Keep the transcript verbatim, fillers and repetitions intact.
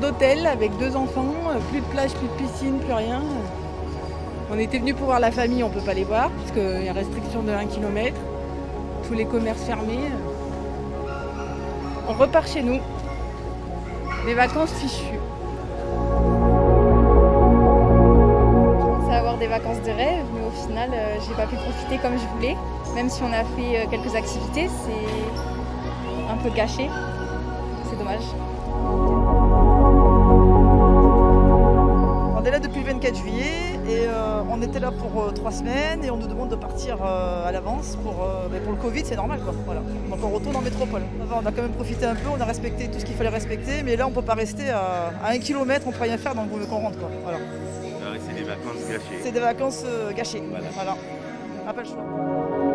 d'hôtel avec deux enfants, plus de plage, plus de piscine, plus rien. On était venus pour voir la famille, on ne peut pas les voir, parce qu'il y a restriction de un kilomètre. Tous les commerces fermés. On repart chez nous. Les vacances fichues. Je pensais avoir des vacances de rêve, mais au final, euh, j'ai pas pu profiter comme je voulais. Même si on a fait euh, quelques activités, c'est un peu gâché. C'est dommage. On est là depuis le vingt-quatre juillet et euh, on était là pour euh, trois semaines et on nous demande de partir euh, à l'avance pour, euh, mais pour le Covid, c'est normal quoi. Voilà. Donc on retourne en métropole. On a quand même profité un peu, on a respecté tout ce qu'il fallait respecter, mais là on ne peut pas rester à, à un kilomètre, on ne peut rien faire donc il vaut mieux qu'on rentre quoi. Voilà. Ah ouais, c'est des vacances gâchées. C'est des vacances euh, gâchées. Voilà. Voilà. On n'a pas le choix.